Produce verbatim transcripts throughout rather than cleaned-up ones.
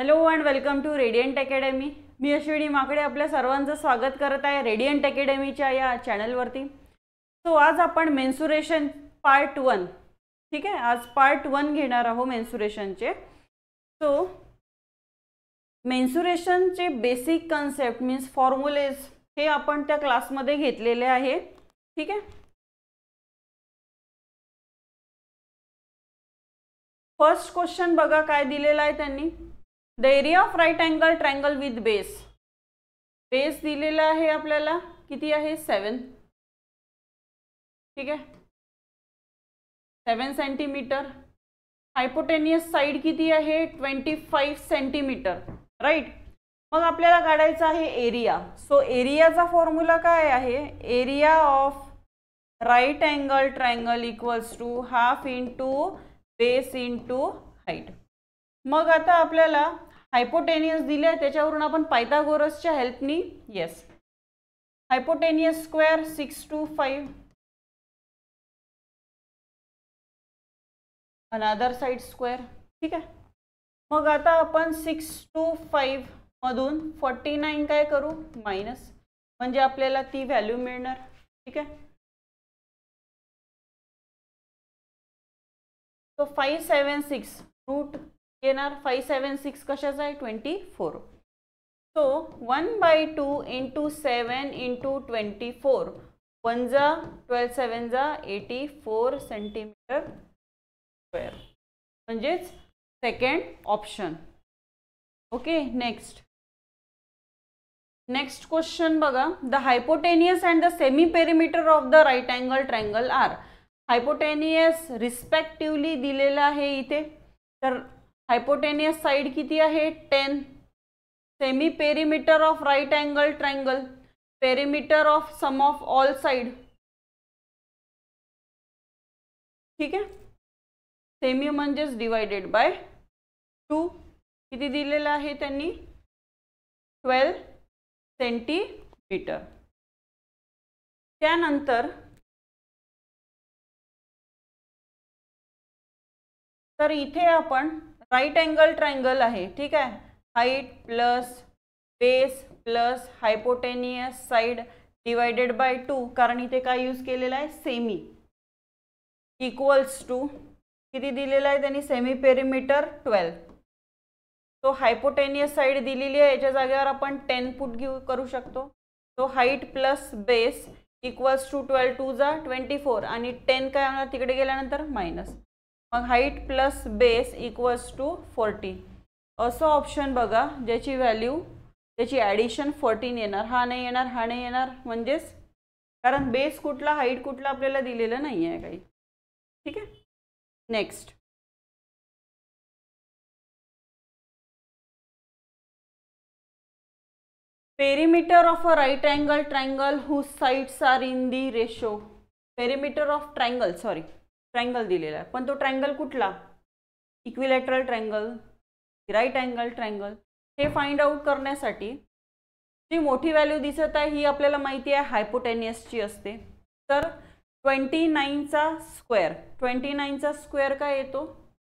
Hello and welcome to Radiant Academy. मी अश्विनी माकडे आपल्या सर्वांचं स्वागत करत आहे रेडियंट अकॅडमीच्या या चॅनलवरती। सो आज आपण मेन्सुरेशन पार्ट वन, ठीक आहे, आज पार्ट वन घेणार आहोत मेन्सुरेशनचे। सो मेन्सुरेशनचे बेसिक कन्सेप्ट मीन्स फॉर्म्युलेज हे आपण त्या क्लासमध्ये घेतलेले आहे, ठीक आहे। फर्स्ट क्वेश्चन बघा काय दिलेला आहे त्यांनी। The area of right angle triangle with base, base दिलेला आहे आपल्याला किती आहे सेवन, ठीक आहे, सेवन सेंटीमीटर। हायपोटेनियस साइड किती आहे ट्वेंटी फाइव सेंटीमीटर, राइट। मग आपल्याला काढायचा आहे एरिया। सो एरियाचा फॉर्म्युला काय आहे, area of right angle triangle equals to half into base into height. मग आता आपल्याला हायपोटेनियस दिले आहे त्याच्यावरून आपण पायथागोरसच्या हेल्पनी, yes, hypotenuse square six two five, another side square, ठीक आहे। मग आता आपण सिक्स टू फाइव मधून फोर्टी नाइन काय करू मायनस, म्हणजे आपल्याला ती व्हॅल्यू मिळणार, ठीक आहे। तो फाइव सेवन सिक्स रूट येणार, फाइव सेवन सिक्स कशाचा आहे twenty four. So one by two into seven into twenty four, one जा ट्वेल्व सेवन जा एटी फोर सेंटीमीटर स्क्वेअर, म्हणजेच second option. Okay, next next question बघा। The hypotenuse and the semi perimeter of the right angle triangle are. Hypotenuse respectively दिलेला आहे इथे, तर hypotenuse side किती आहे ten, semi perimeter of right angle triangle, perimeter of sum of all side, ठीक आहे। Semi म्हणजेच डिवाइडेड बाय टू, किती दिलेला आहे त्यांनी ट्वेल्व सेंटीमीटर। त्यानंतर तर इथे आपण राइट अँगल ट्रायंगल आहे, ठीक आहे, height plus base plus hypotenuse side divided by two, कारण इथे काय यूज केलेला आहे सेमी, इक्वल्स टू किती दिलेला आहे त्यांनी सेमी पेरिमीटर ट्वेल्व। तो हायपोटेनियस साइड दिलेली आहे, याच्या जागेवर आपण टेन पुट घेऊ करू शकतो। तो height plus base equals to twelve two जा ट्वेंटी फोर, आणि टेन काय होणार तिकडे गेल्यानंतर मायनस, मग height plus base equals to forty. असं ऑप्शन बघा ज्याची व्हॅल्यू त्याची ॲडिशन फोर्टीन येणार, हा नाही येणार, हा नाही येणार, म्हणजेच कारण बेस कुठला हाइट कुठला आपल्याला दिलेलं नाही आहे काही, ठीक आहे। Next perimeter of a right angle triangle whose sides are in the ratio. Perimeter of triangle, sorry triangle दिलेला आहे, पण तो ट्रायंगल कुठला, equilateral triangle, right angle triangle, हे फाइंड आउट करण्यासाठी जी मोठी व्हॅल्यू दिसत आहे ही आपल्याला माहिती आहे हायपोटेनियसची असते। तर ट्वेंटी नाईनचा स्क्वेअर, ट्वेंटी नाईनचा स्क्वेअर काय येतो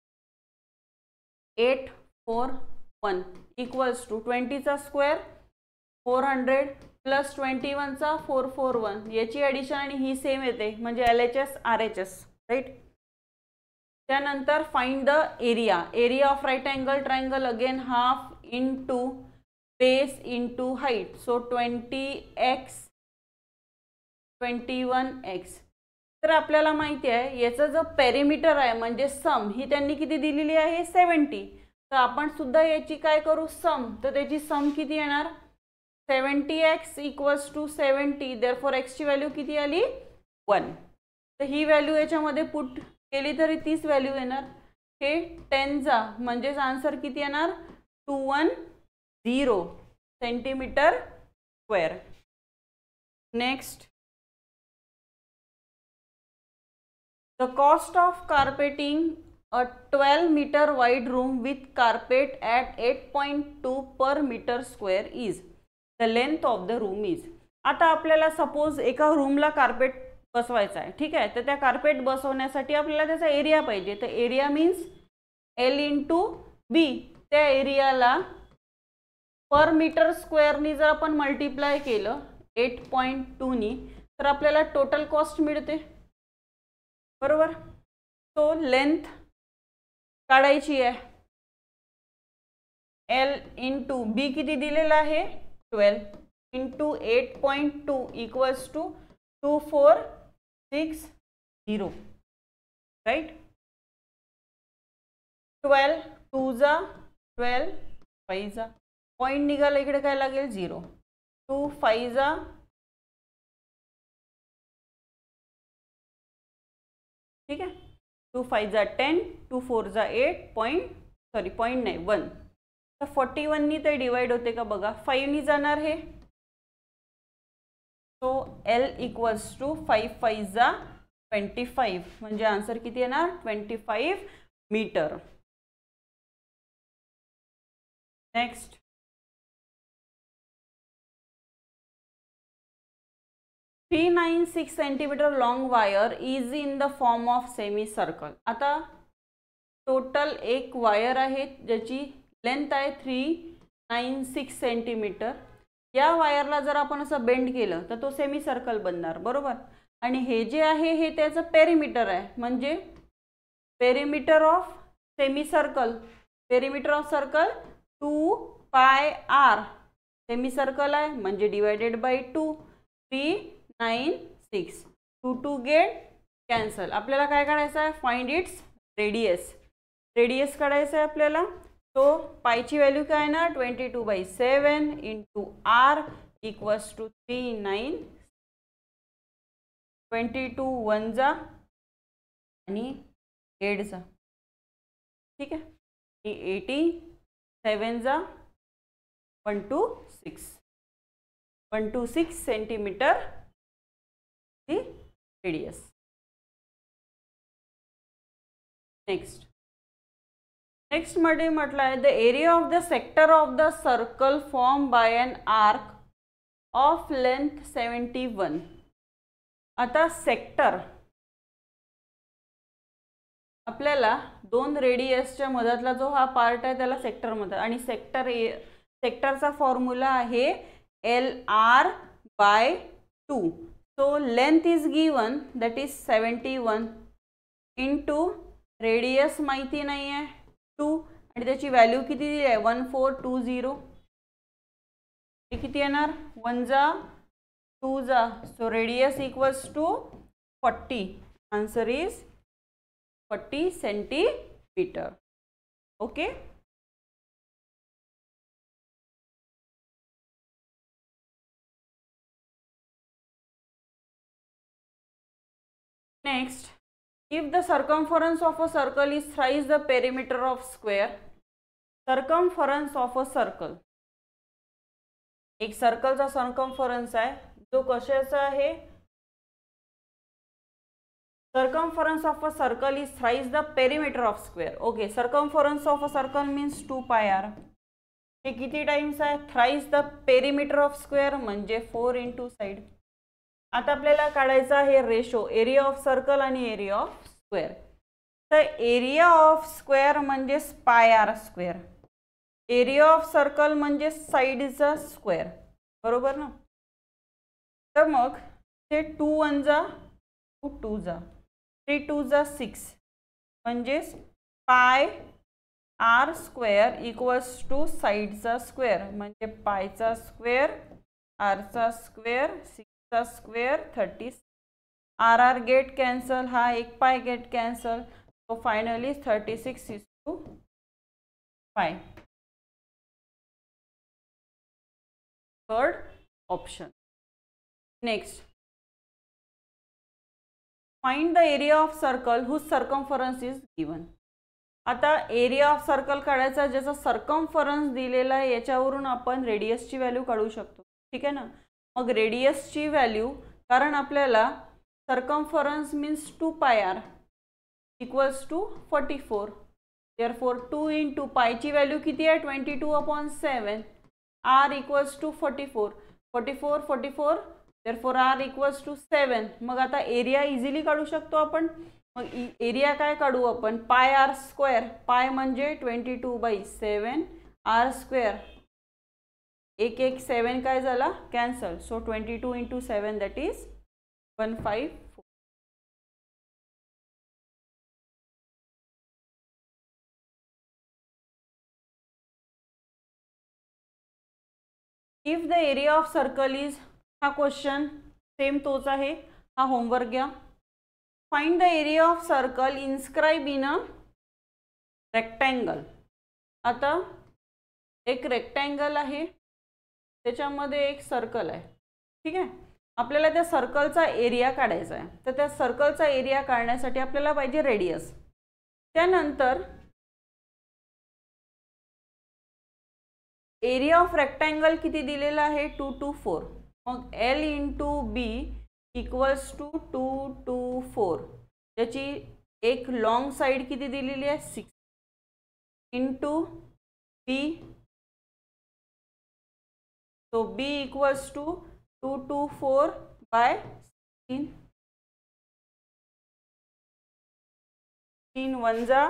eight four one equals to ट्वेंटीचा square four hundred plus twenty वनचा फोर फोर वन, याची ॲडिशन आणि ही सेम येते म्हणजे L H S R H S, right. त्यानंतर find the area, area of right angle triangle again half into base into height, so twenty x twenty one x. तर आपल्याला माहिती आहे याचं जो पेरिमीटर आहे म्हणजे सम ही त्यांनी किती दिलेली आहे सेवन्टी, तर आपण सुद्धा याची काय करू सम, तर त्याची सम किती येणार seventy x equals to seventy, therefore एक्सची व्हॅल्यू किती आली वन, तर ही व्हॅल्यू याच्यामध्ये पुट केली तरी तीच व्हॅल्यू येणार, हे टेन जा म्हणजेच आन्सर किती येणार two one zero centimetre square. Next the cost of carpeting a twelve metre wide room with carpet at eight point two per metre square is the length of the room is. आता आपल्याला suppose एका रूमला carpet बसवायचा आहे, ठीक आहे, तर त्या carpet बसवण्यासाठी आपल्याला त्याचा एरिया पाहिजे, तर area means L into B, त्या एरियाला पर मीटर स्क्वेअरनी जर आपण मल्टिप्लाय केलं एट पॉईंट टूनी तर आपल्याला टोटल कॉस्ट मिळते, बरोबर. सो लेंथ काढायची आहे. एल इंटू बी किती दिलेला आहे twelve into eight point two equals to two four six zero, right. Twelve two जा ट्वेल्व, फाईव्ह जा पॉईंट निघाला इकडे काय लागेल झिरो, टू फाईव्ह जा ठीक आहे, टू फाईव्ह जा टेन, टू फोर जा एट, पॉईंट सॉरी पॉईंट नाही वन. तर फोर्टी वननी ते डिवाइड होते का बघा, फाईव्हनी जाणार हे. So L equals to five five जा ट्वेंटी फाईव्ह, म्हणजे आन्सर किती येणार twenty five metre. Next, three nine six centimetre long wire is in the form of semi circle. आता टोटल एक वायर आहे ज्याची लेंथ आहे थ्री नाईन सिक्स सेंटीमीटर. या वायरला जर आपण असं बेंड केलं तर तो सेमी सर्कल बनणार, बरोबर. आणि हे जे आहे हे त्याचं पेरिमीटर आहे, म्हणजे perimeter of semi circle, perimeter of circle two pi r. Semi circle आहे म्हणजे divided by two, three nine six, two two get cancel. आपल्याला काय काढायचं आहे, फाइंड इट्स रेडियस. रेडियस काढायचं आहे आपल्याला. तो पायची व्हॅल्यू काय ना twenty two by seven into r equals to three nine. Twenty two one जा आणि एट जा, ठीक आहे. एटी सेवन जा one two six, one two six centimetre the radius. Next next मध्ये म्हटलं आहे the area of the sector of the circle form by an arc of length seventy one. आता सेक्टर आपल्याला दोन रेडियसच्या मधातला जो हा पार्ट आहे त्याला सेक्टर म्हणतात. आणि सेक्टर सेक्टरचा फॉर्म्युला आहे L R by two. So length is given that is seventy one into radius माहिती नाही आहे टू, आणि त्याची व्हॅल्यू किती दिली आहे वन फोर टू झिरो. हे किती येणार वन जा टू जा, so radius equals to forty. Answer is forty centimetre. Okay. Next, if the circumference of a circle is thrice the perimeter of square, circumference of a circle, एक सर्कलचा circumference आहे जो कशाचा आहे, circumference of a circle is thrice the perimeter of square. Okay, circumference of a circle means two pi r. हे किती times आहे thrice the perimeter of square म्हणजे four into side. आता आपल्याला काढायचा आहे रेशो एरिया ऑफ सर्कल आणि area of square. तर एरिया ऑफ स्क्वेअर म्हणजे pi r square, area of circle म्हणजे साईडचा स्क्वेअर, बरोबर ना. तर मग ते टू वन जा टू टू जा, थ्री टू जा सिक्स, म्हणजेच pi r square equals to साईडचा स्क्वेअर म्हणजे पायचा स्क्वेअर आरचा स्क्वेअर चा square thirty. R r get cancel, हा एक पाय get cancel, so finally thirty six is to five. Third option. Next, find the area of circle whose circumference is given. आता area of circle काढायचा ज्याचा circumference दिलेला आहे, याच्यावरून आपण रेडियसची व्हॅल्यू काढू शकतो, ठीक आहे ना. मग रेडियसची व्हॅल्यू, कारण आपल्याला circumference means two pi r equals to forty four. Therefore two into पायची व्हॅल्यू किती आहे twenty two upon seven, r equals to forty four, forty four forty four therefore r equals to seven. मग आता area easily काढू शकतो आपण. मग area काय काढू आपण, पाय आर स्क्वेअर, पाय म्हणजे twenty two by seven, r square एक एक सेवन काय झाला cancel, so twenty two into seven that is one five four. If the area of circle is, हा क्वेश्चन सेम तोच आहे, हा होमवर्क घ्या. Find the area of circle inscribe in a rectangle. आता एक रेक्टँगल आहे, त्याच्यामध्ये एक सर्कल आहे, ठीक आहे. आपल्याला त्या सर्कलचा एरिया काढायचा आहे. तर त्या सर्कलचा एरिया काढण्यासाठी आपल्याला पाहिजे रेडियस. त्यानंतर एरिया ऑफ रेक्टँगल किती दिलेला आहे, टू टू फोर. मग L into B equals to two two four. त्याची एक लॉंग साइड किती दिलेली आहे, six into B, so b equals to two two four by sixteen. तीन वन जा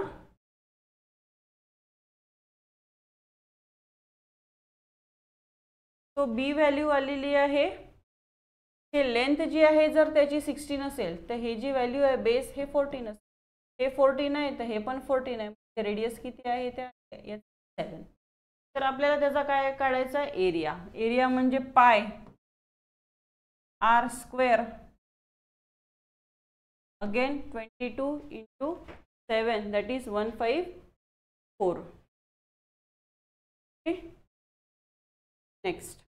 तो b व्हॅल्यू आलेली आहे. हे लेंथ जी आहे जर त्याची सिक्सटीन असेल तर हे जी व्हॅल्यू आहे बेस हे फोर्टीन असेल. हे फोर्टीन आहे तर हे पण फोर्टीन आहे. रेडियस किती आहे त्या सेवन. तर आपल्याला त्याचा काय काढायचा, एरिया. एरिया म्हणजे pi r square again twenty two into seven that is one five four. Next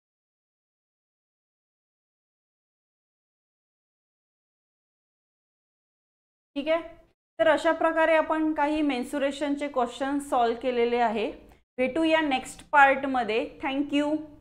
ठीक आहे. तर अशा प्रकारे आपण काही मेन्सुरेशनचे क्वेश्चन सॉल्व केलेले आहे. भेटूया नेक्स्ट पार्टमध्ये. थँक्यू.